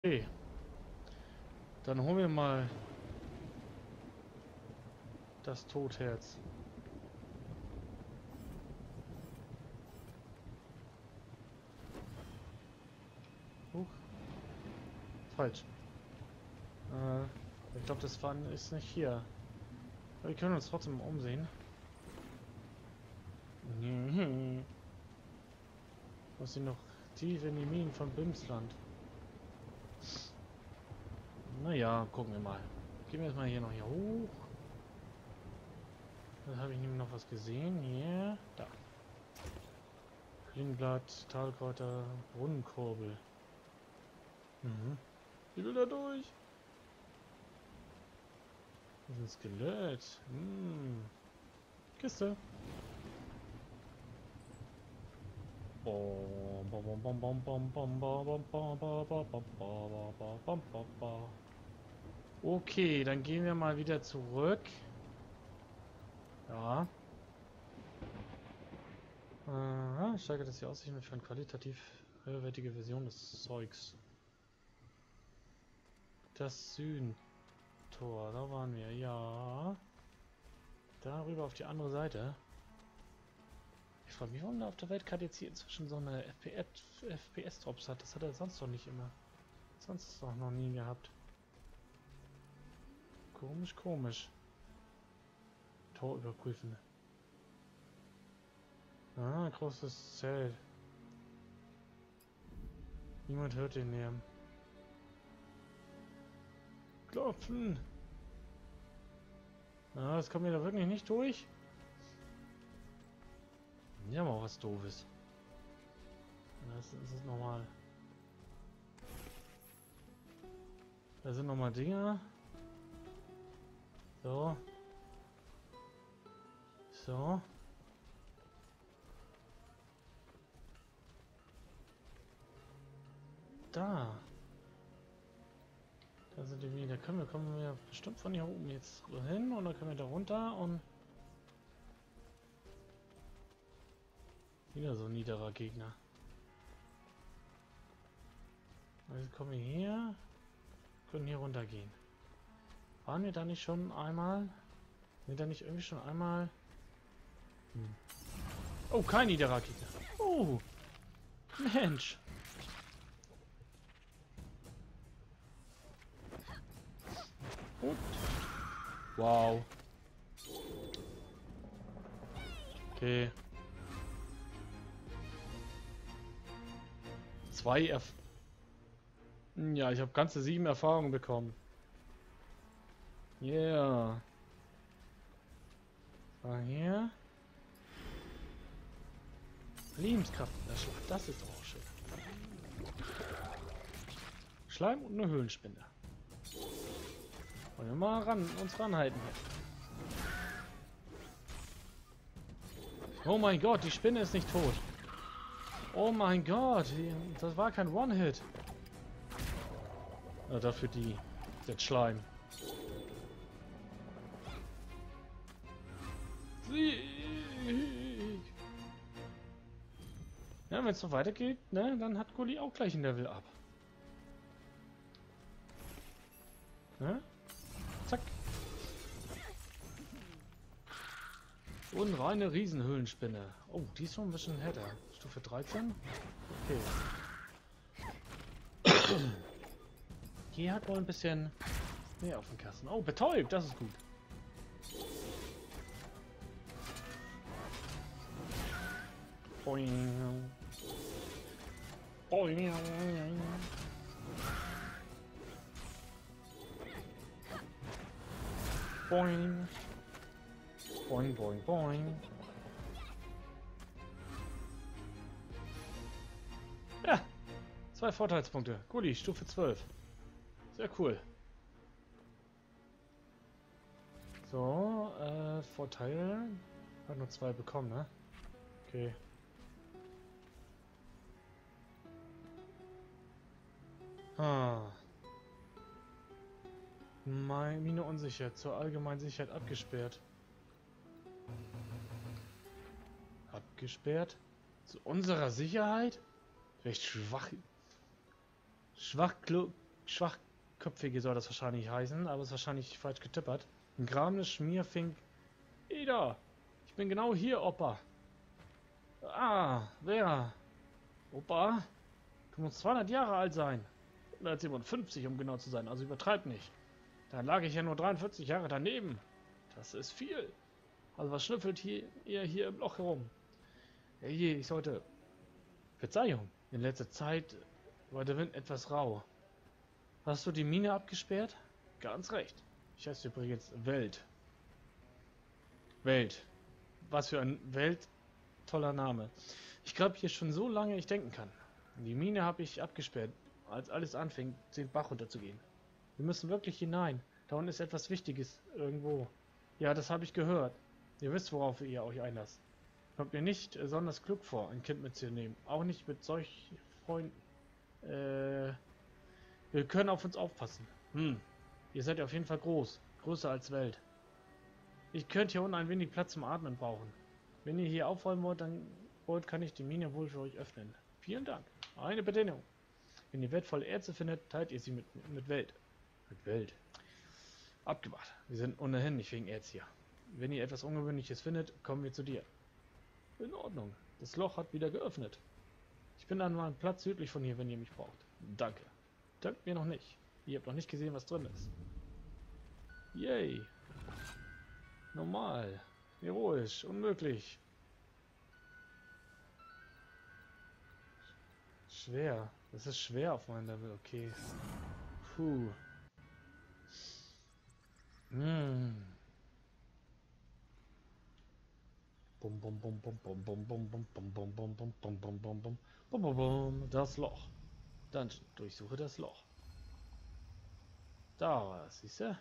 Okay, dann holen wir mal das Todherz. Huch, falsch. Ich glaube, das Fahren ist nicht hier. Aber wir können uns trotzdem umsehen. Muss ich noch tief in die Minen von Bimsland. Naja, gucken wir mal. Gehen wir erstmal hier noch hier hoch. Dann habe ich nämlich noch was gesehen. Hier. Da. Klingenblatt, Talkräuter, Brunnenkurbel. Mhm. Ich will da durch. Das ist ein Skelett. Hm. Kiste. Okay, dann gehen wir mal wieder zurück. Ja. Steigert das die Aussichten für eine qualitativ höherwertige Version des Zeugs. Das Südentor, da waren wir, ja. Darüber auf die andere Seite. Ich frage mich, warum da auf der Weltkarte jetzt hier inzwischen so eine FPS-Drops hat. Das hat er sonst doch nicht immer. Sonst doch noch nie gehabt. Komisch, komisch. Tor überprüfen. Ah, großes Zelt. Niemand hört den Lärm. Klopfen! Ah, das kommt mir da wirklich nicht durch. Ja, mal was Doofes. Das ist normal. Da sind nochmal Dinger. So. So. Da. Da sind die wieder. Kommen wir bestimmt von hier oben jetzt hin und dann können wir da runter und wieder so ein niederer Gegner. Also kommen wir hier, können hier runter gehen. Waren wir da nicht schon einmal? Sind da nicht irgendwie schon einmal? Hm. Oh, kein niederer Gegner. Oh, Mensch. Und wow. Okay. 2 Ja, ich habe ganze 7 Erfahrungen bekommen. Yeah. War hier. Lebenskraft. Das ist doch auch schön. Schleim und eine Höhlenspinne. Wollen wir mal uns ranhalten hier. Oh mein Gott, die Spinne ist nicht tot. Oh mein Gott, das war kein One-Hit. Ja, dafür der Schleim. Sieg! Ja, wenn es so weitergeht, ne, dann hat Gulli auch gleich ein Level up. Ne? Zack. Und reine Riesenhöhlenspinne. Oh, die ist schon ein bisschen härter. Stufe 13? Okay. Hier hat wohl ein bisschen mehr auf dem Kasten. Oh, betäubt, das ist gut. Boing. Boing. Boing. Boing, boing, boing. Ja, 2 Vorteilspunkte. Gulli, Stufe 12. Sehr cool. So, Vorteil. Hat nur 2 bekommen, ne? Okay. Ah. Mine unsicher. Zur allgemeinen Sicherheit abgesperrt. Abgesperrt? Zu unserer Sicherheit? Recht schwach. Schwachköpfige soll das wahrscheinlich heißen, aber ist wahrscheinlich falsch getippert. Ein grabende Schmierfink. Ida, ich bin genau hier, Opa. Ah, wer? Opa? Du musst 200 Jahre alt sein. 157, um genau zu sein, also übertreib nicht. Da lag ich ja nur 43 Jahre daneben. Das ist viel. Also was schnüffelt ihr hier im Loch herum? Hey, ich sollte... Verzeihung, in letzter Zeit war der Wind etwas rau. Hast du die Mine abgesperrt? Ganz recht. Ich heiße übrigens Welt. Welt. Was für ein toller Name. Ich glaube hier schon so lange ich denken kann. Die Mine habe ich abgesperrt, als alles anfing, den Bach runterzugehen. Wir müssen wirklich hinein. Da unten ist etwas Wichtiges irgendwo. Ja, das habe ich gehört. Ihr wisst, worauf ihr euch einlasst. Kommt mir nicht besonders klug vor, ein Kind mitzunehmen. Auch nicht mit solchen Freunden. Wir können auf uns aufpassen. Ihr seid ja auf jeden Fall groß. Größer als Welt. Ich könnte hier unten ein wenig Platz zum Atmen brauchen. Wenn ihr hier aufräumen wollt, kann ich die Mine wohl für euch öffnen. Vielen Dank. Eine Bedingung. Wenn ihr wertvolle Erze findet, teilt ihr sie mit Welt. Mit Welt. Abgemacht. Wir sind ohnehin nicht wegen Erz hier. Wenn ihr etwas Ungewöhnliches findet, kommen wir zu dir. In Ordnung. Das Loch hat wieder geöffnet. Ich bin an meinem Platz südlich von hier, wenn ihr mich braucht. Danke. Dankt mir noch nicht. Ihr habt noch nicht gesehen, was drin ist. Yay. Normal. Heroisch. Unmöglich. Schwer. Das ist schwer auf meinem Level. Okay. Puh. Bum bum bum bum bum bum bum bum bum bum bum bum bum bum bum bum bum bum bum. Das Loch. Dann durchsuche das Loch. Da, siehst du?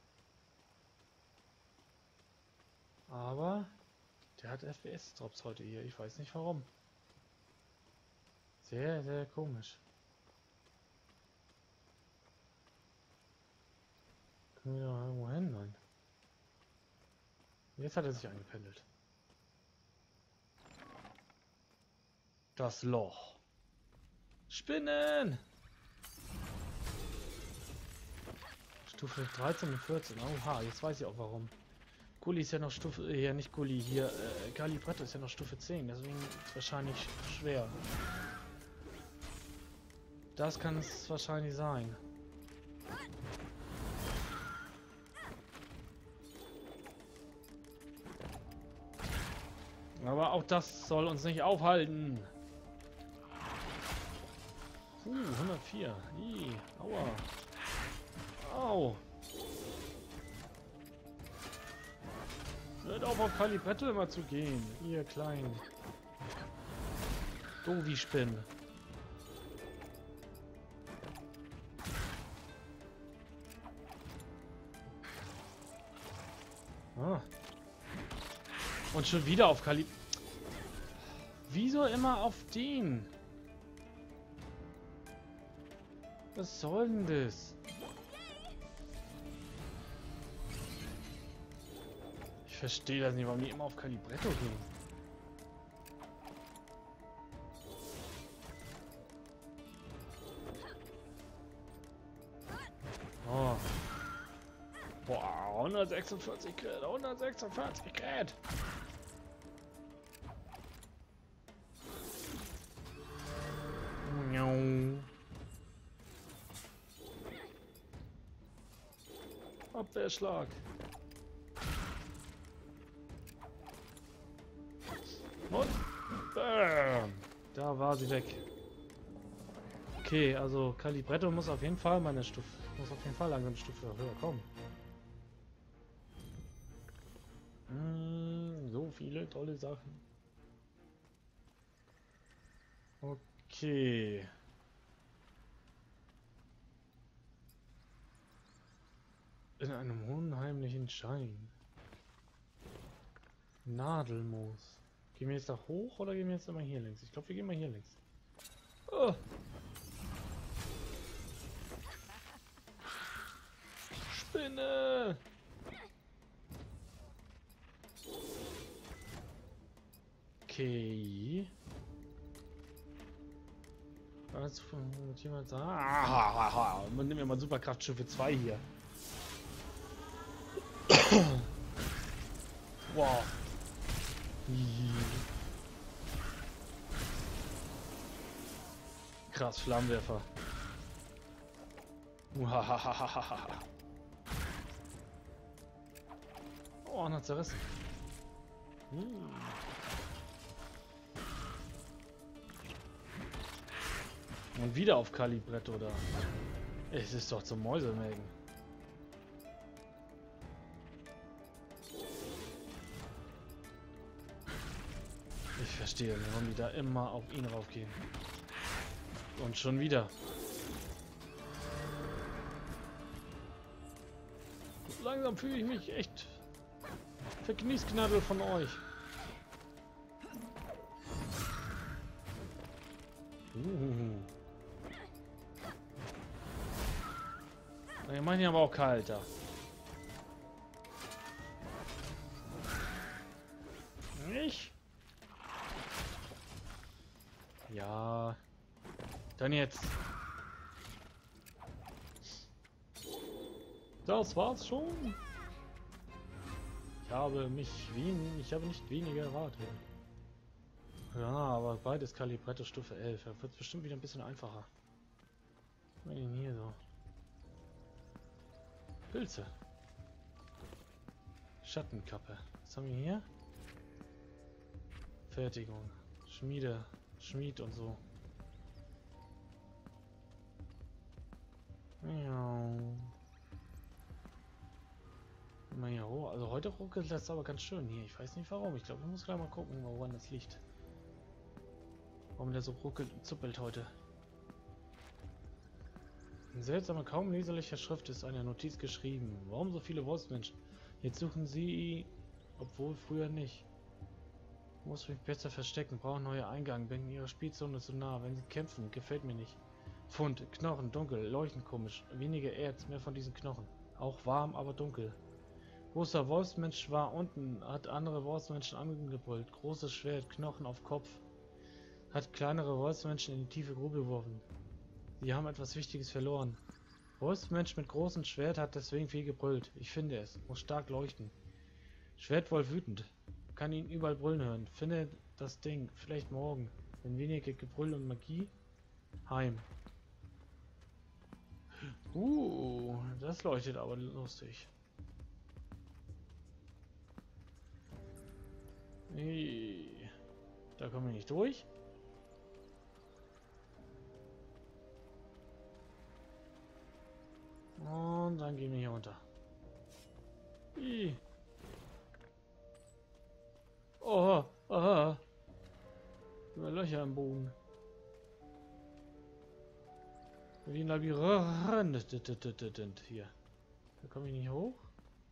Aber der hat FPS-Drops heute hier. Ich weiß nicht warum. Sehr, sehr komisch. Können wir da irgendwo hin? Nein. Jetzt hat er sich eingependelt. Das Loch. Spinnen! Stufe 13 und 14. Oha, jetzt weiß ich auch warum. Gulli ist ja noch Stufe... ja, nicht Gulli, hier. Calibretto ist ja noch Stufe 10. Deswegen ist es wahrscheinlich schwer. Das kann es wahrscheinlich sein. Aber auch das soll uns nicht aufhalten. 104. Ih, aua. Au. Hört auf Calibretto immer zu gehen. Ihr kleinen. Dovi Spinn. Ah. Und schon wieder auf Calibretto. Wieso immer auf den? Was soll denn das? Ich verstehe das nicht, warum die immer auf Calibretto gehen. Oh. Boah, 146 Grad, 146 Grad. Abwehrschlag. Und bam. Da war sie weg. Okay, also Calibretto muss auf jeden Fall meine Stufe, muss auf jeden Fall langsam eine Stufe höher kommen. So viele tolle Sachen. Okay. In einem unheimlichen Schein. Nadelmoos. Gehen wir jetzt da hoch oder gehen wir jetzt immer hier links? Ich glaube, wir gehen mal hier links. Oh. Spinne! Okay. alles mit jemand sagen. Ah, man nimmt ja mal Superkraftschiffe 2 hier. Wow. Krass, Flammenwerfer. Oh, einer zerrissen. Und wieder auf Kalibrett, oder? Es ist doch zum Mäusemelken. Ich verstehe, warum die da immer auf ihn raufgehen. Und schon wieder. Langsam fühle ich mich echt verkniesknaddel von euch. Ich meine aber auch kalt da. Nicht? Ja. Dann jetzt. Das war's schon. Ich habe nicht weniger erwartet. Ja, aber beides Kalibrette Stufe 11. Da wird es bestimmt wieder ein bisschen einfacher. Was ist denn hier so? Pilze. Schattenkappe. Was haben wir hier? Fertigung. Schmied und so. Ja. Mal hier hoch. Also heute ruckelt das aber ganz schön hier. Ich weiß nicht warum. Ich glaube, ich muss gleich mal gucken, woran das liegt. Warum der so ruckelt und zuppelt heute. In seltsamer, kaum leserlicher Schrift ist eine Notiz geschrieben. Warum so viele Wolfsmenschen? Jetzt suchen sie, obwohl früher nicht. Muss mich besser verstecken, brauchen neue Eingang, bin ihrer Spielzone zu nah. Wenn sie kämpfen, gefällt mir nicht. Fund, Knochen, dunkel, leuchten komisch. Weniger Erz, mehr von diesen Knochen. Auch warm, aber dunkel. Großer Wolfsmensch war unten, hat andere Wolfsmenschen angebrüllt. Großes Schwert, Knochen auf Kopf. Hat kleinere Wolfsmenschen in die tiefe Grube geworfen. Sie haben etwas Wichtiges verloren. Wolfsmensch mit großem Schwert hat deswegen viel gebrüllt. Ich finde es. Muss stark leuchten. Schwertwolf wütend. Kann ihn überall brüllen hören. Finde das Ding. Vielleicht morgen. Wenn weniger Gebrüll und Magie. Heim. Das leuchtet aber lustig. Da kommen wir nicht durch. Und dann gehen wir hier runter. Oh, aha. Über Löcher im Boden. Wie ein Labyrinth. Hier. Da komme ich nicht hoch.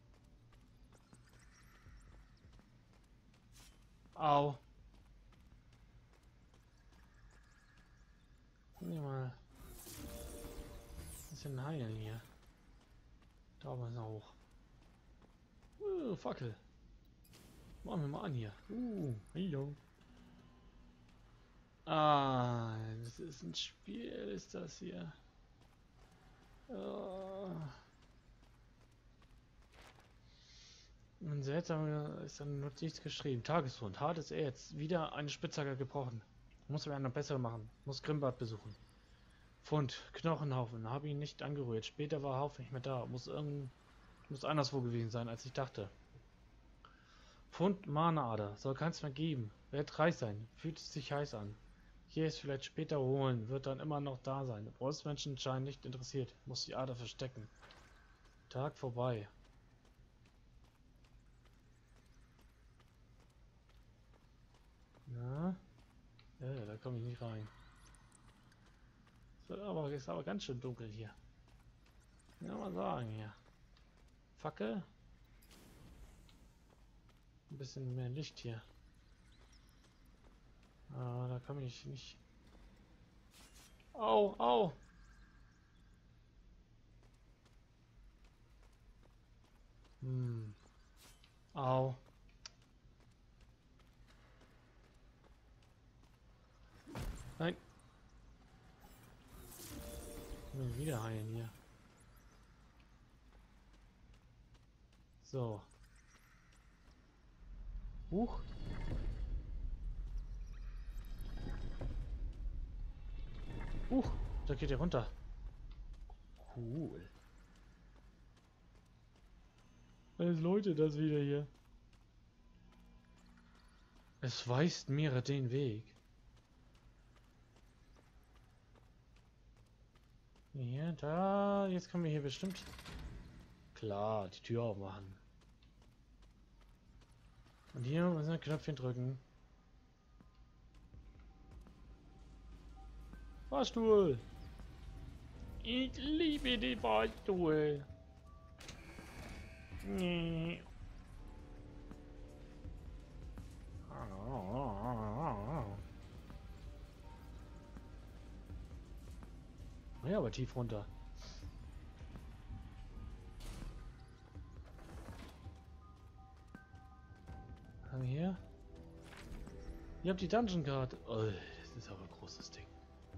Au. Hier mal. Was ist denn heilen hier? Da oben ist noch hoch. Fackel. Machen wir mal an hier. Hallo. Ah, das ist ein Spiel, ist das hier. Und seltsam ist dann Notiz geschrieben. Tagesfund. Hartes Erz. Wieder eine Spitzhacke gebrochen. Muss mir einer besser machen. Muss Grimbart besuchen. Fund. Knochenhaufen. Habe ihn nicht angerührt. Später war Haufen nicht mehr da. Muss anderswo gewesen sein, als ich dachte. Fund Mana-Ader. Soll keins mehr geben. Wird reich sein. Fühlt es sich heiß an. Hier ist vielleicht später holen. Wird dann immer noch da sein. Wolfsmenschen scheinen nicht interessiert. Muss die Ader verstecken. Tag vorbei. Ja. Ja, da komme ich nicht rein. Ist aber ganz schön dunkel hier. Ja, mal sagen hier. Fackel. Ein bisschen mehr Licht hier. Ah, da komme ich nicht. Au, au. Au. Nein. Wieder heilen hier. So. Huch. Da geht er runter. Cool. Was läutet das wieder hier? Es weist mir den Weg. Hier, da. Jetzt können wir hier bestimmt... Klar, die Tür aufmachen. Und hier müssen wir ein Knöpfchen drücken. Fahrstuhl! Ich liebe den Fahrstuhl! Nee. Ja, aber tief runter. Haben wir hier? Ihr habt die Dungeon Card. Oh, das ist aber ein großes Ding.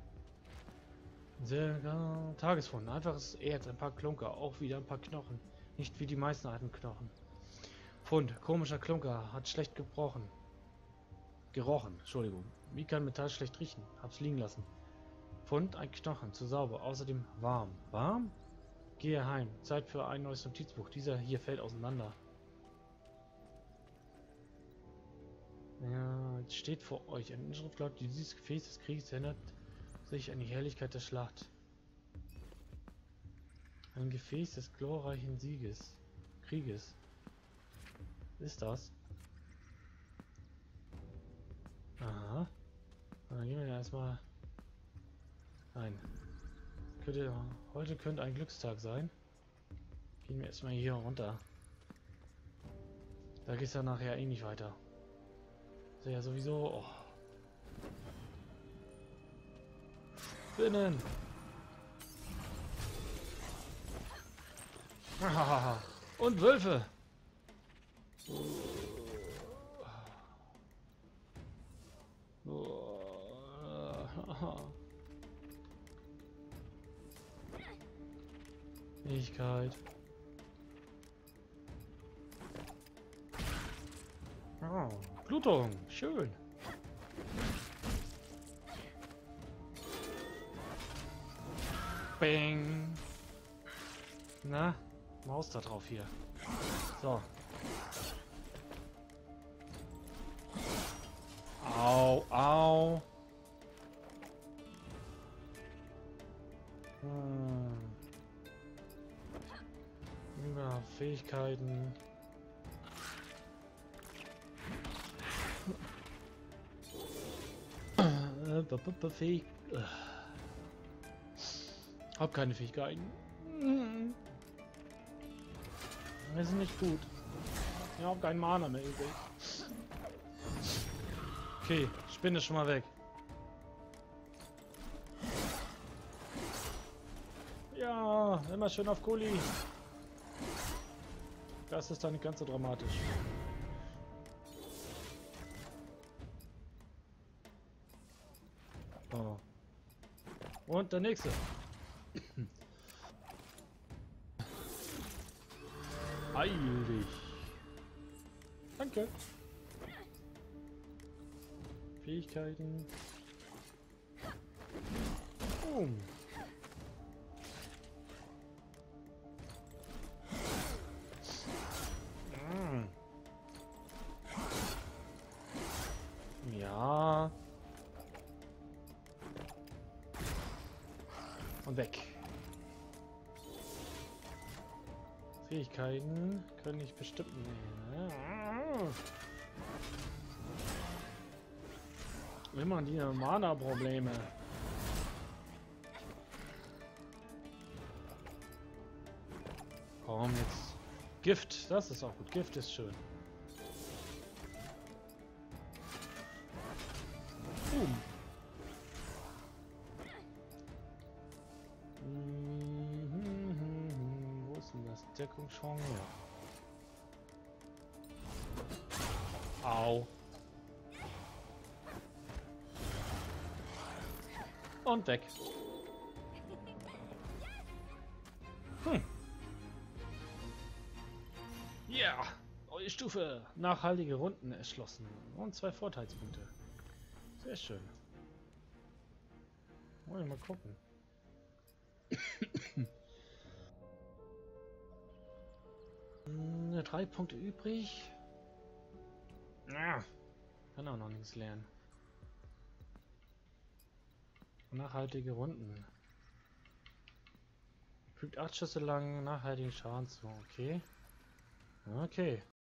Sehr Tagesfund. Einfaches Erz, ein paar Klunker, auch wieder ein paar Knochen. Nicht wie die meisten alten Knochen. Fund. Komischer Klunker. Hat schlecht gebrochen. Gerochen. Entschuldigung. Wie kann Metall schlecht riechen? Hab's liegen lassen. Fund. Ein Knochen. Zu sauber. Außerdem warm. Warm? Gehe heim. Zeit für ein neues Notizbuch. Dieser hier fällt auseinander. Ja, jetzt steht vor euch ein Inschrift laut, dieses Gefäß des Krieges erinnert sich an die Herrlichkeit der Schlacht. Ein Gefäß des glorreichen Krieges. Was ist das? Aha. Dann gehen wir ja erstmal rein. Heute könnte ein Glückstag sein. Gehen wir erstmal hier runter. Da geht's ja nachher eh nicht weiter. Ist ja sowieso. Oh. Spinnen! Und Wölfe! Fähigkeit. Oh, Blutung, schön. Bing. Na, Maus da drauf hier. So. Au, au. Über Fähigkeiten. Hab keine Fähigkeiten. Das ist nicht gut. Ich hab keinen Mana mehr übrig. Okay, Spinne schon mal weg. Ja, immer schön auf Kuli. Das ist dann nicht ganz so dramatisch. Oh. Und der nächste. Heil dich. Danke. Fähigkeiten. Boom. Ja. Und weg. Fähigkeiten können ich bestimmt nehmen. Immer die Mana-Probleme. Komm jetzt. Gift, das ist auch gut. Gift ist schön. Wo ist denn das? Deckung schon? Ja. Au. Und weg. Ja! Neue Stufe! Nachhaltige Runden erschlossen. Und 2 Vorteilspunkte. Sehr schön. Wollen wir mal gucken. 3 Punkte übrig. Ja, kann auch noch nichts lernen. Nachhaltige Runden. Fügt 8 Schüsse lang nachhaltigen Schaden zu. Okay. Okay.